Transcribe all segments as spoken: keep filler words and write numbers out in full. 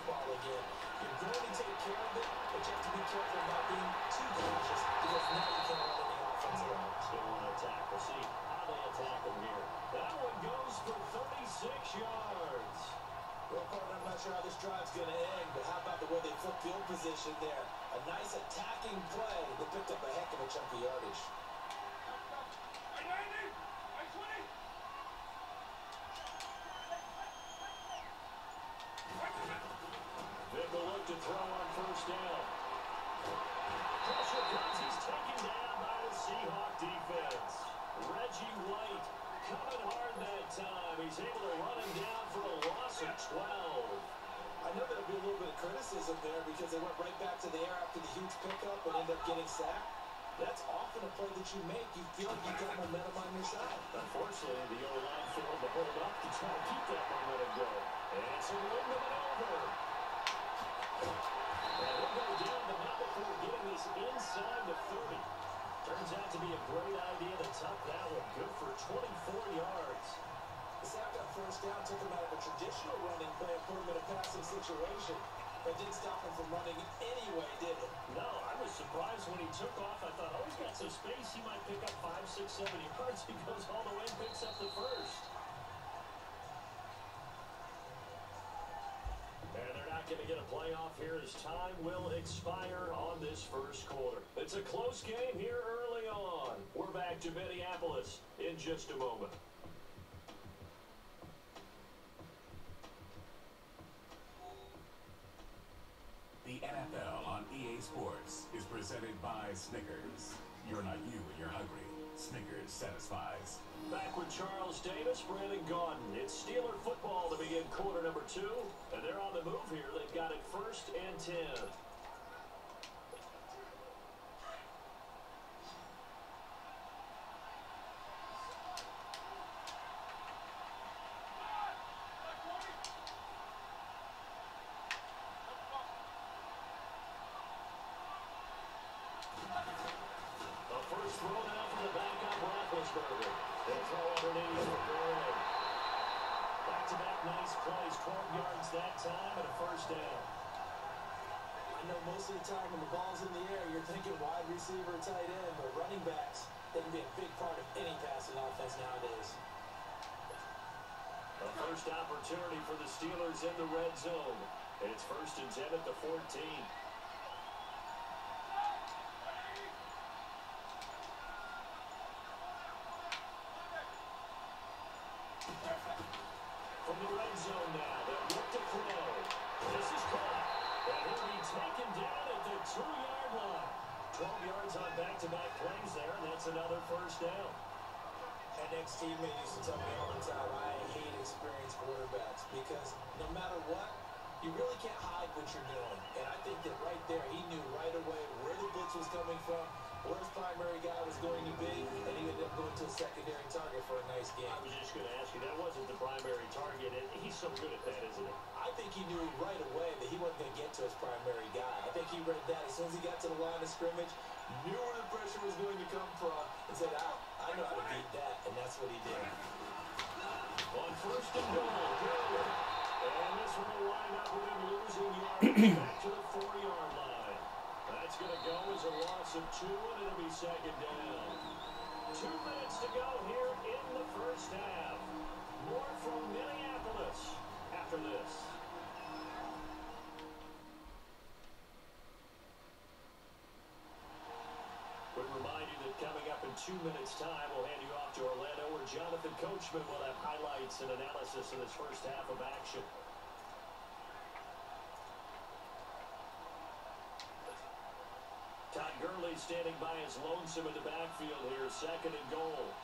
football again. You're going to take care of it, but you have to be careful about being too cautious because now you can't run any offense at all. Still want to attack. We'll see how they attack him here. That one goes for thirty-six yards. Well, partner, I'm not sure how this drive's going to end, but how about the way they flip field position there? A nice attacking play that picked up a heck of a chunk of yardage. Vic will look to throw on first down. Pressure comes. He's taken down by the Seahawk defense. Reggie White coming hard that time. He's able to run him down for a loss of twelve. I know there'll be a little bit of criticism there because they went right back to the air after the huge pickup and ended up getting sacked. That's often a play that you make. You feel like you've got momentum on your side. Unfortunately, the O-line failed to hold up to try to keep that momentum going. And so we'll move it over. And he'll go down the middle before getting this inside the thirty. Turns out to be a great idea to tuck that one. Good for twenty-four yards. The sack on first down took him out of a traditional running play and put him in a passing situation. That didn't stop him from running anyway, did it? No, I was surprised when he took off. I thought, oh, he's got some space. He might pick up five, six, seven yards. He goes all the way and picks up the first. And they're not going to get a playoff here as time will expire on this first quarter. It's a close game here early on. We're back to Minneapolis in just a moment. The N F L on E A Sports is presented by Snickers. You're not you when you're hungry. Snickers satisfies. Back with Charles Davis, Brandon Gaudin. It's Steeler football to begin quarter number two, and they're on the move here. They've got it first and ten. They'll throw underneath for Gurley. Back-to-back nice plays, twelve yards that time and a first down. I know most of the time when the ball's in the air, you're thinking wide receiver, tight end, but running backs, they can be a big part of any passing offense nowadays. A first opportunity for the Steelers in the red zone. And it's first and ten at the fourteen. From the red zone now, they'll look to throw. This is caught. And he'll be taken down at the two-yard line. twelve yards on back-to-back plays there, and that's another first down. An ex-teammate used to tell me all the time, I hate experienced quarterbacks because no matter what, you really can't hide what you're doing. And I think that right there, he knew right away where the blitz was coming from, where his primary guy was going to be, and he ended up going to a secondary target for a nice game. I was just going to ask you, that wasn't the primary target, and he's so good at that, isn't he? I think he knew right away that he wasn't going to get to his primary guy. I think he read that as soon as he got to the line of scrimmage, knew where the pressure was going to come from, and said, ah, I know how to beat that, and that's what he did. On first and goal, Gurley. And this one will wind up with him losing yards back to the four-yard line. That's going to go as a loss of two, and it'll be second down. Two minutes to go here in the first half. More from Minneapolis after this. Quick reminder that coming up in two minutes' time, we'll hand you off to Orlando, where Jonathan Coachman will have highlights and analysis in his first half of action. Todd Gurley standing by his lonesome in the backfield here, second and goal.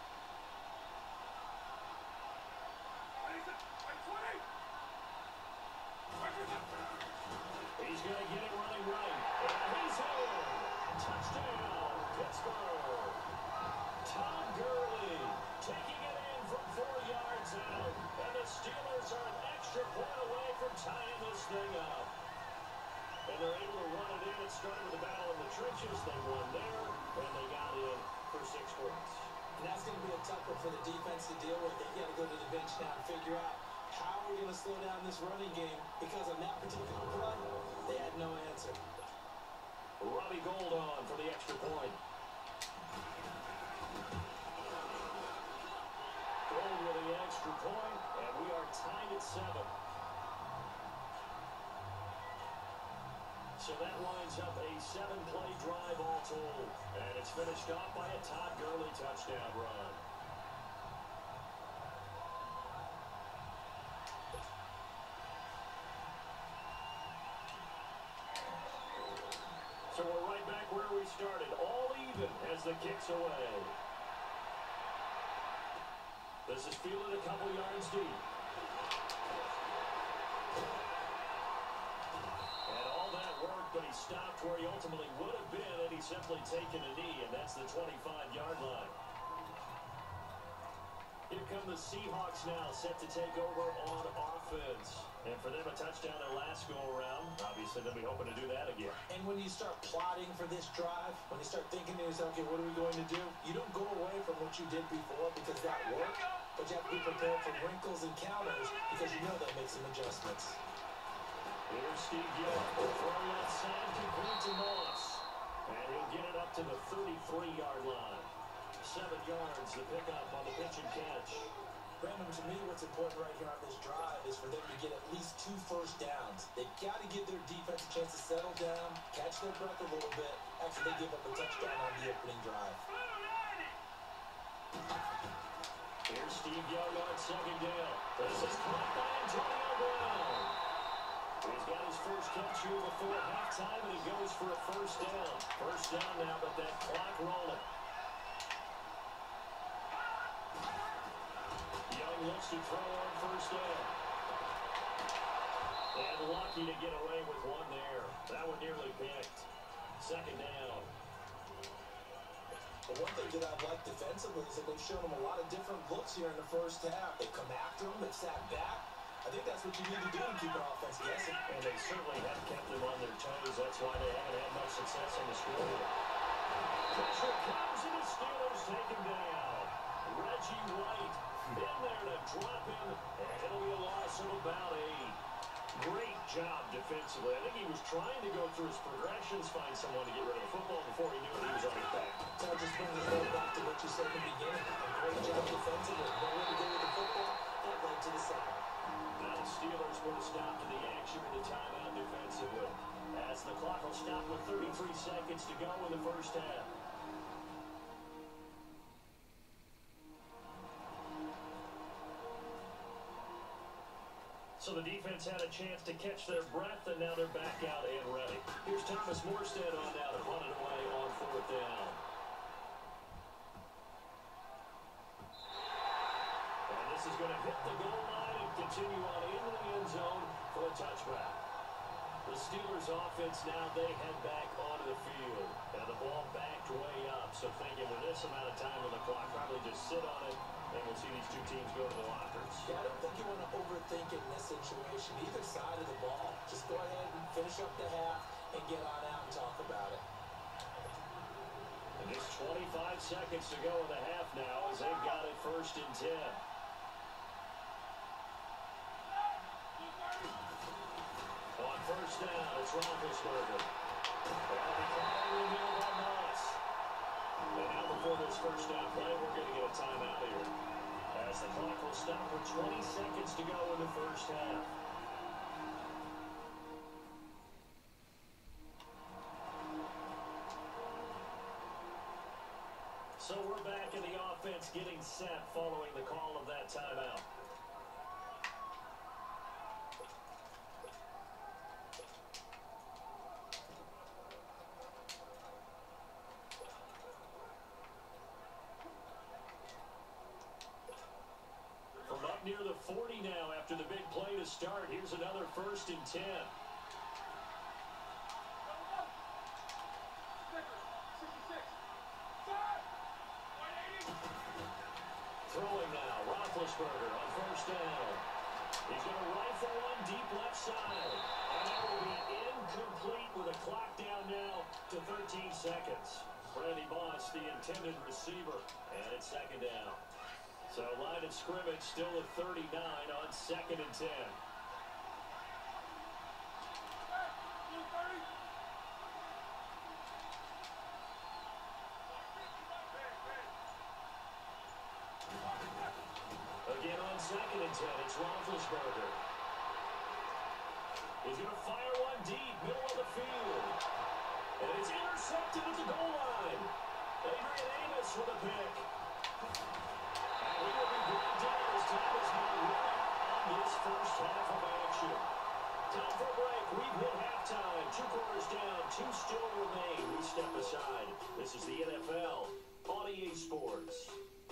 He's going to get it running right. And he's in. Touchdown, Pittsburgh. Todd Gurley taking it in from four yards out. And the Steelers are an extra point away from tying this thing up. And they're able to run it in. It started with a battle in the trenches. They won there, and they got in for six points. And that's going to be a tough one for the defense to deal with. They've got to go to the bench now and figure out how we're going to slow down this running game, because on that particular So that lines up a seven-play drive all told. And it's finished off by a Todd Gurley touchdown run. So we're right back where we started. All even as the kick's away. This is fielded a couple yards deep. And all that work, but he stopped where he ultimately would have been had he simply taken a knee, and that's the twenty-five-yard line. Here come the Seahawks now, set to take over on offense. And for them, a touchdown their last go-around. Obviously, they'll be hoping to do that again. And when you start plotting for this drive, when you start thinking to yourself, okay, what are we going to do? You don't go away from what you did before because that worked, but you have to be prepared for wrinkles and counters because you know they'll make some adjustments. Here's Steve Young, throwing outside, complete to Moss. And he'll get it up to the thirty-three-yard line. Seven yards, the pickup on the pitch and catch. Brandon, to me, what's important right here on this drive is for them to get at least two first downs. They've got to give their defense a chance to settle down, catch their breath a little bit after they give up a touchdown on the opening drive. Here's Steve Young on second down. This is caught by Antonio Brown. He's got his first catch here before halftime, and he goes for a first down. First down now, but that clock rolling. Young looks to throw on first down. And lucky to get away with one there. That one nearly picked. Second down. But one thing that I've liked defensively is that they've shown them a lot of different looks here in the first half. They come after them, they've sat back. I think that's what you need to do to keep an offense guessing. And they certainly have kept them on their toes. That's why they haven't had much success on the scoreboard. Pressure comes, and the Steelers take him down. Reggie White in there to drop him, and it'll be a loss of about eight. Great job defensively. I think he was trying to go through his progressions, find someone to get rid of the football before he knew it, he was on his back. So I just bring the ball back to what you said in the beginning. A great job defensively. No way to go with the football. That led to the sack. Now the Steelers put a stop to the action with a timeout defensively. As the clock will stop with thirty-three seconds to go in the first half. So the defense had a chance to catch their breath, and now they're back out and ready. Here's Thomas Morstead on now to punt it away on fourth down. And this is going to hit the goal line and continue on into the end zone for a touchback. The Steelers offense now, they head back onto the field. And the ball backed way up. So thinking with this amount of time on the clock, probably just sit on it, and we'll see these two teams go to the lockers. Yeah, I don't think you want to overthink it in this situation. Either side of the ball. Just go ahead and finish up the half and get on out and talk about it. And just twenty-five seconds to go in the half now as they've got it first and ten. On first down, it's Roethlisberger. And the call revealed by Moss. And now before this first down play, we're going to get a timeout here. As the clock will stop with twenty seconds to go in the first half. So we're back in the offense getting set following the call of that timeout. From up near the forty now after the big play to start, here's another first and ten. Throwing now, Roethlisberger on first down. He's going to rifle one deep left side. And that will be incomplete with a clock down now to thirteen seconds. Randy Moss, the intended receiver, and it's second down. So line of scrimmage still at thirty-nine on second and ten. Again on second and ten, it's Roethlisberger. He's going to fire one deep, middle of the field. And it's intercepted at the goal line. Adrian Amos with a pick. And we will be brought down as time is now running on this first half of action. Time for a break. We've hit halftime. Two quarters down. Two still remain. We step aside. This is the N F L on E A Sports.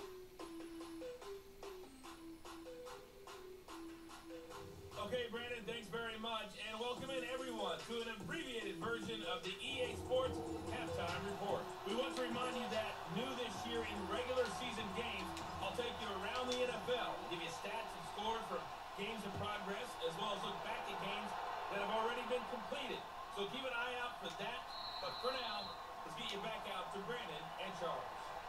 Okay, Brandon, thanks very much. And welcome in, everyone, to an abbreviated version of the E A Sports Halftime Report. We want to remind you that new this year in regular season games, I'll take you around the N F L, give you stats and scores from games in progress, as well as look back at games that have already been completed. So keep an eye out for that. But for now, let's get you back out to Brandon and Charles.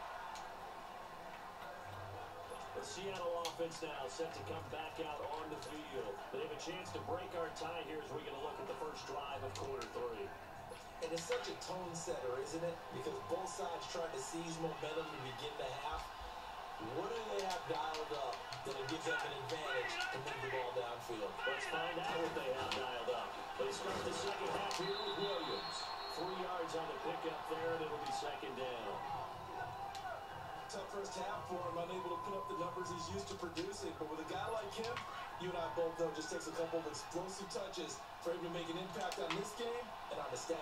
The Seattle offense now set to come back out on the field. They have a chance to break our tie here as we get a look at the first drive of quarter three. And it's such a tone setter, isn't it? Because both sides trying to seize momentum to begin the half. What do they have dialed up that'll give them an advantage to move the ball downfield? Let's find out what they have dialed up. They start the second half here with Williams. Three yards on the pickup there, and it'll be second down. Tough first half for him, unable to put up the numbers he's used to producing. But with a guy like him, you and I both know it just takes a couple of explosive touches for him to make an impact on this game and on the stat